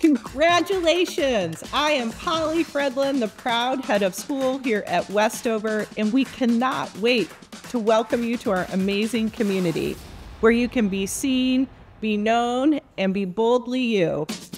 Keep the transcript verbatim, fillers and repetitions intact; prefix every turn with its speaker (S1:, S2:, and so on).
S1: Congratulations! I am Polly Fredlund, the proud head of school here at Westover, and we cannot wait to welcome you to our amazing community, where you can be seen, be known, and be boldly you.